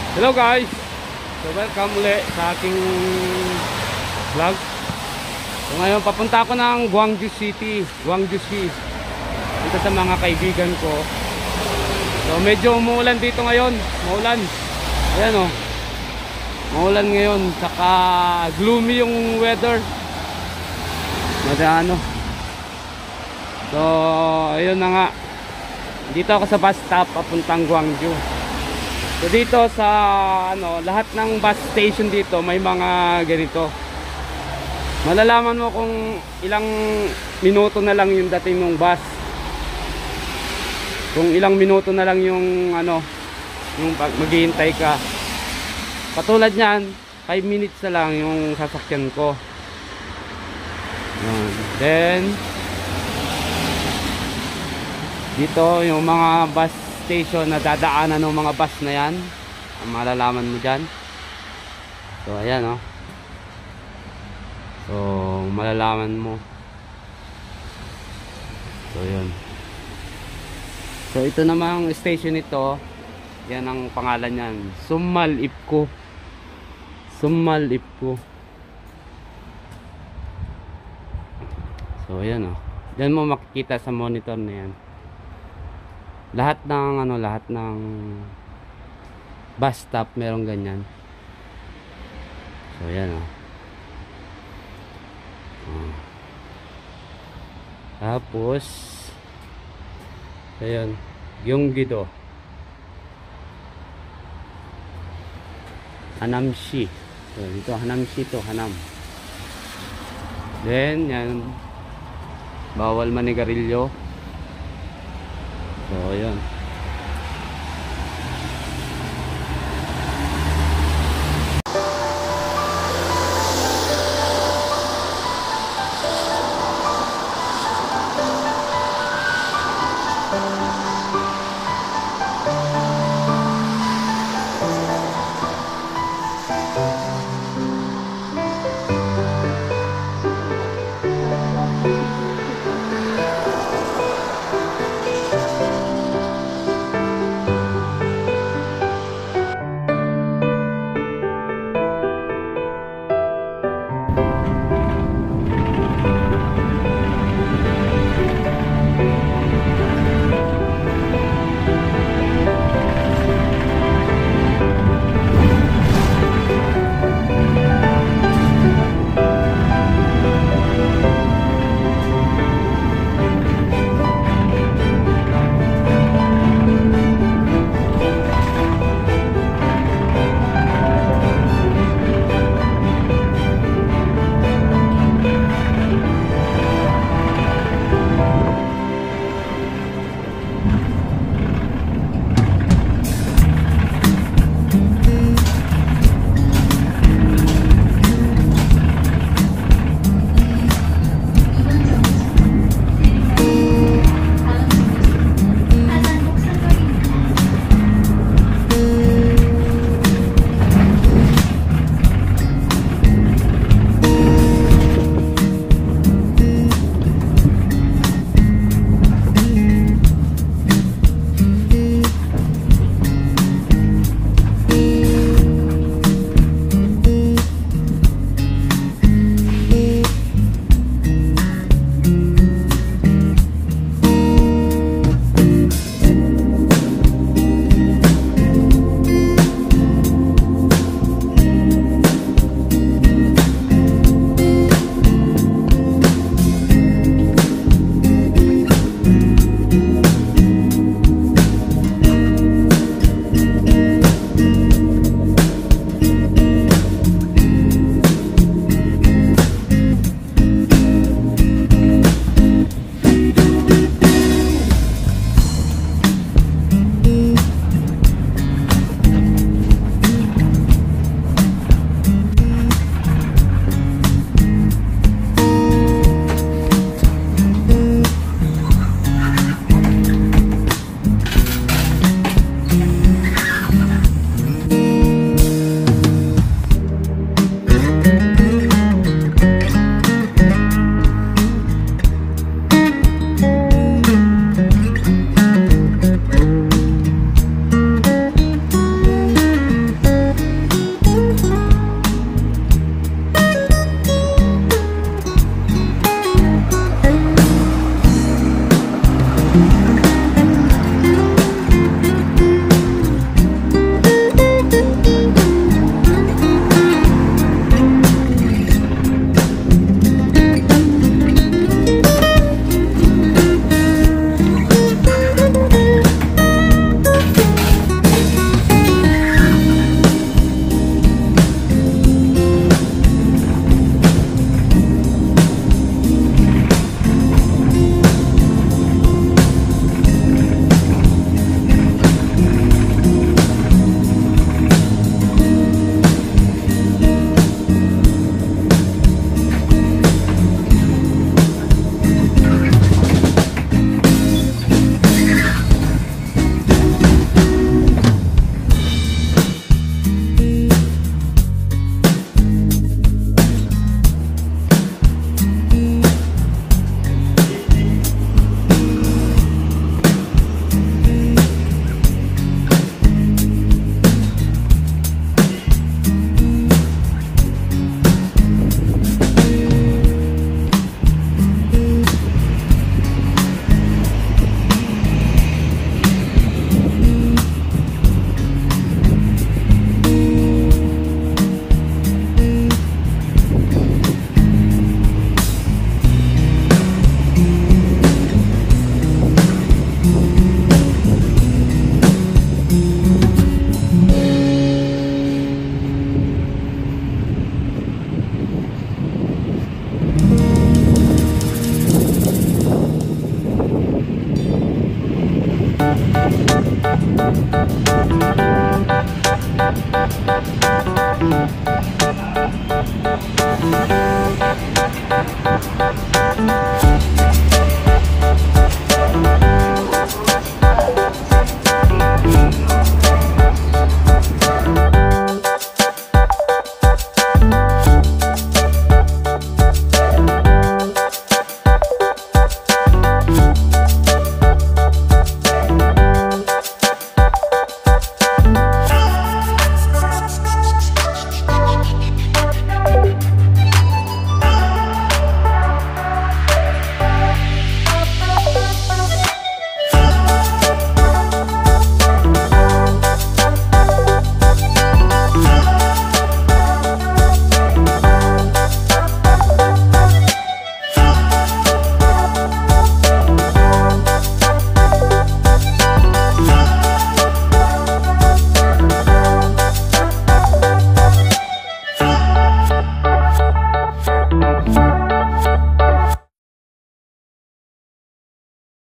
Hello guys, so welcome ulit sa aking vlog. So ngayon papunta ako ng Gwangju City, dito sa mga kaibigan ko. So medyo umuulan dito ngayon, maulan. Ayan oh, maulan ngayon, saka gloomy yung weather. Ano. So ayun na nga, dito ako sa bus stop papuntang Gwangju. So dito sa lahat ng bus station dito may mga ganito. Malalaman mo kung ilang minuto na lang yung dating ng bus. Kung ilang minuto na lang yung yung maghihintay ka. Katulad niyan, 5 minutes na lang yung sasakyan ko. Then dito yung mga bus station na dadaanan ng mga bus na yan, ang malalaman mo dyan. So ayan oh. So malalaman mo. So yun. So ito namang station ito, yan ang pangalan yan, Sumal-Ipko. So ayan oh. Diyan mo makikita sa monitor na yan. Lahat ng bus stop merong ganyan. So ayan oh. Tapos ayan, Gyeonggi-do, Hanamshi. So dito Hanamshi to, Hanam. Then yan, bawal manigarilyo. So ayan.